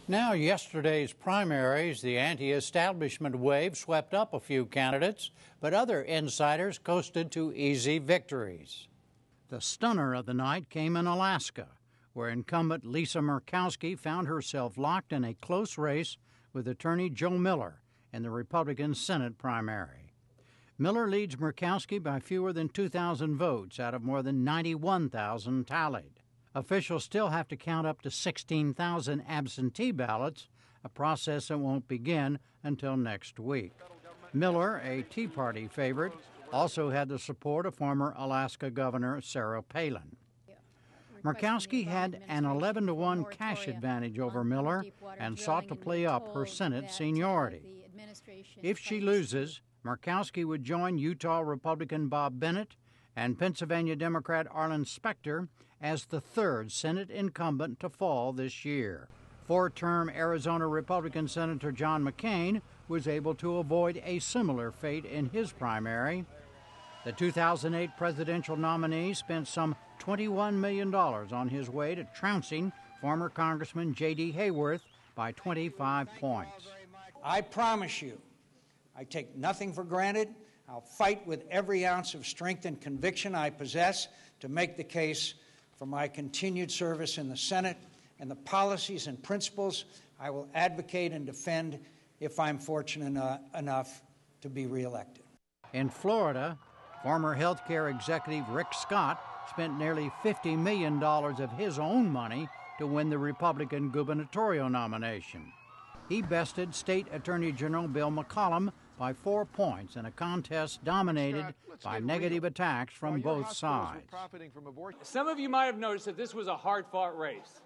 Now, yesterday's primaries, the anti-establishment wave swept up a few candidates, but other insiders coasted to easy victories. The stunner of the night came in Alaska, where incumbent Lisa Murkowski found herself locked in a close race with attorney Joe Miller in the Republican Senate primary. Miller leads Murkowski by fewer than 2,000 votes out of more than 91,000 tallied. Officials still have to count up to 16,000 absentee ballots, a process that won't begin until next week. Miller, a Tea Party favorite, also had the support of former Alaska Governor Sarah Palin. Murkowski had an 11-to-1 cash advantage over Miller and sought to play up her Senate seniority. If she loses, Murkowski would join Utah Republican Bob Bennett and Pennsylvania Democrat Arlen Specter as the third Senate incumbent to fall this year. Four-term Arizona Republican Senator John McCain was able to avoid a similar fate in his primary. The 2008 presidential nominee spent some $21 million on his way to trouncing former Congressman J.D. Hayworth by 25 points. I promise you, I take nothing for granted. I'll fight with every ounce of strength and conviction I possess to make the case for my continued service in the Senate and the policies and principles I will advocate and defend if I'm fortunate enough to be reelected. In Florida, former health care executive Rick Scott spent nearly $50 million of his own money to win the Republican gubernatorial nomination. He bested State Attorney General Bill McCollum by 4 points in a contest dominated by negative attacks from both sides. Some of you might have noticed that this was a hard-fought race.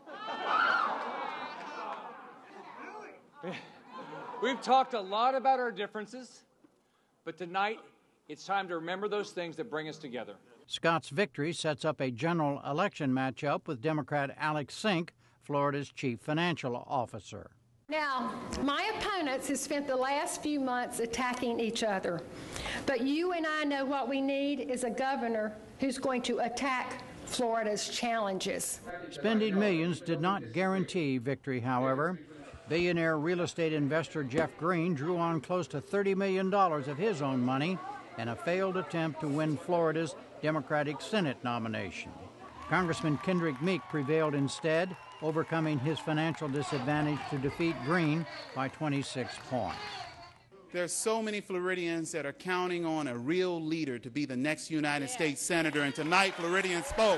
We've talked a lot about our differences, but tonight it's time to remember those things that bring us together. Scott's victory sets up a general election matchup with Democrat Alex Sink, Florida's chief financial officer. Now, my opponents have spent the last few months attacking each other, but you and I know what we need is a governor who's going to attack Florida's challenges. Spending millions did not guarantee victory, however. Billionaire real estate investor Jeff Green drew on close to $30 million of his own money in a failed attempt to win Florida's Democratic Senate nomination. Congressman Kendrick Meek prevailed instead, overcoming his financial disadvantage to defeat Green by 26 points. There's so many Floridians that are counting on a real leader to be the next United States Senator, and tonight Floridians spoke.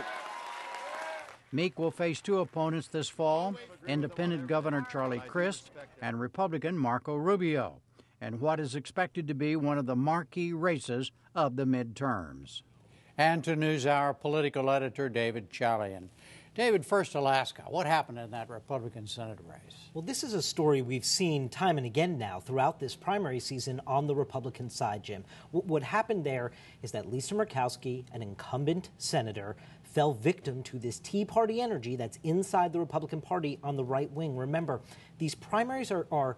Meek will face two opponents this fall, Independent Governor Charlie Crist and Republican Marco Rubio, in what is expected to be one of the marquee races of the midterms. And to NewsHour political editor David Chalian. David, first Alaska. What happened in that Republican Senate race? Well, this is a story we've seen time and again now throughout this primary season on the Republican side, Jim. What happened there is that Lisa Murkowski, an incumbent senator, fell victim to this Tea Party energy that's inside the Republican Party on the right wing. Remember, these primaries are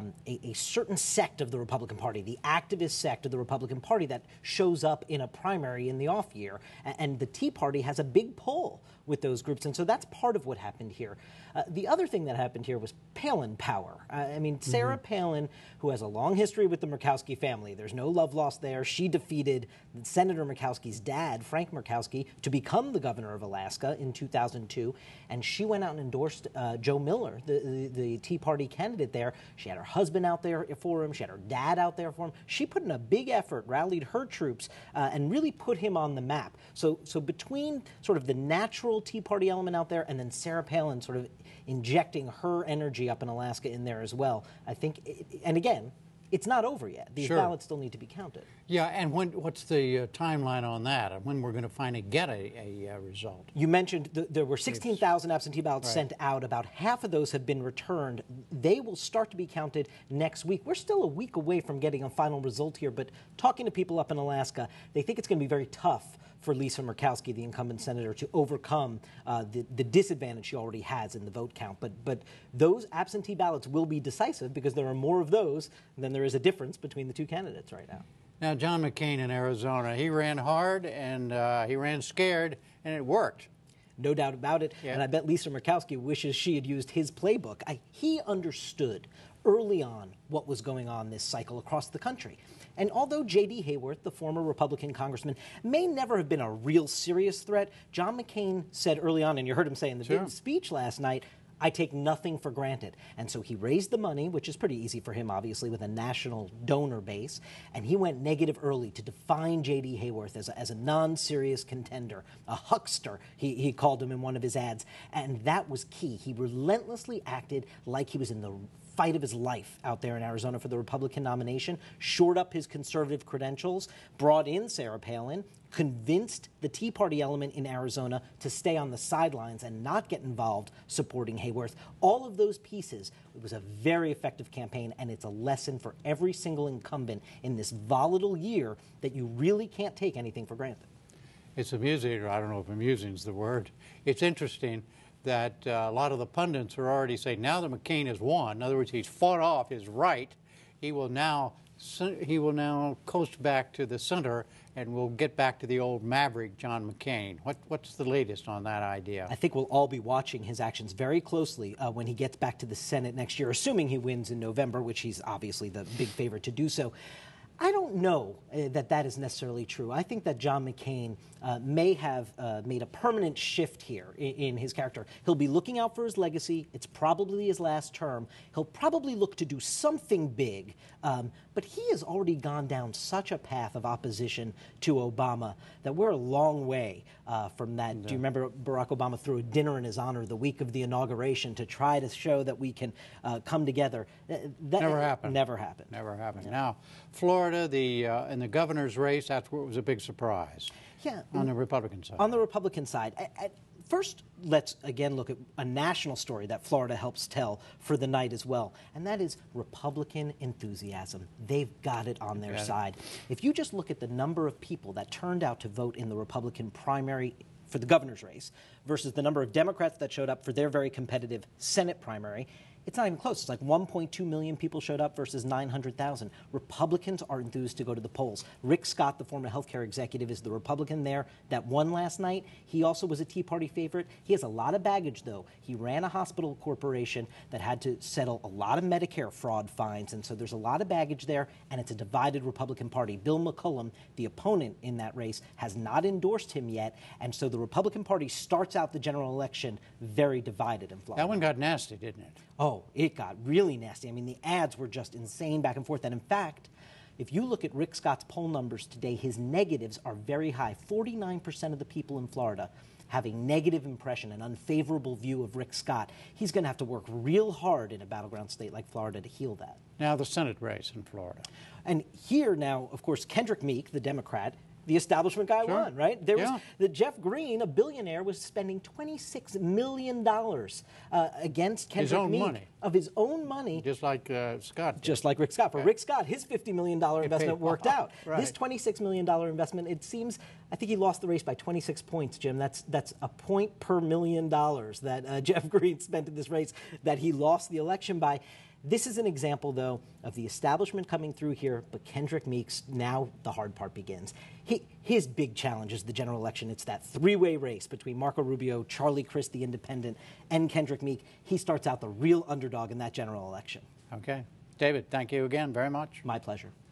a certain sect of the Republican Party, the activist sect of the Republican Party that shows up in a primary in the off year. And the Tea Party has a big pull with those groups. And so that's part of what happened here. The other thing that happened here was Palin power. Sarah Palin, who has a long history with the Murkowski family, there's no love lost there. She defeated Senator Murkowski's dad, Frank Murkowski, to become the governor of Alaska in 2002. And she went out and endorsed Joe Miller, the Tea Party candidate there. She had her husband out there for him. She had her dad out there for him. She put in a big effort, rallied her troops, and really put him on the map. So between sort of the natural Tea Party element out there and then Sarah Palin sort of injecting her energy up in Alaska in there as well, I think, and again, it's not over yet. These ballots still need to be counted. Yeah, and what's the timeline on that, and when we're going to finally get a result? You mentioned there were 16,000 absentee ballots sent out. About half of those have been returned. They will start to be counted next week. We're still a week away from getting a final result here, but talking to people up in Alaska, they think it's going to be very tough for Lisa Murkowski, the incumbent senator, to overcome the disadvantage she already has in the vote count. But those absentee ballots will be decisive because there are more of those than there is a difference between the two candidates right now. Now, John McCain in Arizona, he ran hard and he ran scared, and it worked. no doubt about it. Yeah. And I bet Lisa Murkowski wishes she had used his playbook. He understood early on what was going on this cycle across the country. And although J.D. Hayworth, the former Republican congressman, may never have been a real serious threat, John McCain said early on, and you heard him say in the big speech last night, I take nothing for granted. And so he raised the money, which is pretty easy for him, obviously, with a national donor base. And he went negative early to define J.D. Hayworth as a non-serious contender, a huckster, he called him in one of his ads. And that was key. He relentlessly acted like he was in the fight of his life out there in Arizona for the Republican nomination, shored up his conservative credentials, brought in Sarah Palin, convinced the Tea Party element in Arizona to stay on the sidelines and not get involved supporting Hayworth. All of those pieces, it was a very effective campaign, and it's a lesson for every single incumbent in this volatile year that you really can't take anything for granted. It's amusing, or I don't know if amusing is the word. It's interesting that a lot of the pundits are already saying now that McCain has won, in other words, he's fought off his right, he will now coast back to the center and we'll get back to the old maverick John McCain. What's the latest on that idea? I think we'll all be watching his actions very closely when he gets back to the Senate next year, assuming he wins in November, which he's obviously the big favorite to do so. I don't know that is necessarily true. I think that John McCain may have made a permanent shift here in his character. He'll be looking out for his legacy. It's probably his last term. He'll probably look to do something big, but he has already gone down such a path of opposition to Obama that we're a long way from that. Do you remember Barack Obama threw a dinner in his honor the week of the inauguration to try to show that we can come together? That never happened. Never happened. Never happened. Yeah. Now, Florida, in the governor's race, that's what was a big surprise. Yeah. On the Republican side. On the Republican side. First, let's again look at a national story that Florida helps tell for the night as well, and that is Republican enthusiasm. They've got it on their side. If you just look at the number of people that turned out to vote in the Republican primary for the governor's race versus the number of Democrats that showed up for their very competitive Senate primary, it's not even close. It's like 1.2 million people showed up versus 900,000. Republicans are enthused to go to the polls. Rick Scott, the former healthcare executive, is the Republican there that won last night. He also was a Tea Party favorite. He has a lot of baggage, though. He ran a hospital corporation that had to settle a lot of Medicare fraud fines, and so there's a lot of baggage there, and it's a divided Republican Party. Bill McCollum, the opponent in that race, has not endorsed him yet, and so the Republican Party starts out the general election very divided in Florida. That one got nasty, didn't it? Oh, it got really nasty. I mean, the ads were just insane back and forth. And in fact, if you look at Rick Scott's poll numbers today, his negatives are very high. 49% of the people in Florida have a negative impression, an unfavorable view of Rick Scott. He's going to have to work real hard in a battleground state like Florida to heal that. Now the Senate race in Florida. And here now, of course, Kendrick Meek, the Democrat, the establishment guy won, right? There was the Jeff Green, a billionaire, was spending $26 million against Kendrick Meek. Money. Of his own money. Just like Scott. Just like Rick Scott. For Rick Scott, his $50 million investment worked out. Right. This $26 million investment, it seems, I think he lost the race by 26 points, Jim. That's a point per $1 million that Jeff Green spent in this race that he lost the election by. This is an example, though, of the establishment coming through here, but Kendrick Meek's, now the hard part begins. His big challenge is the general election. It's that three-way race between Marco Rubio, Charlie Crist, the independent, and Kendrick Meek. He starts out the real underdog in that general election. Okay. David, thank you again very much. My pleasure.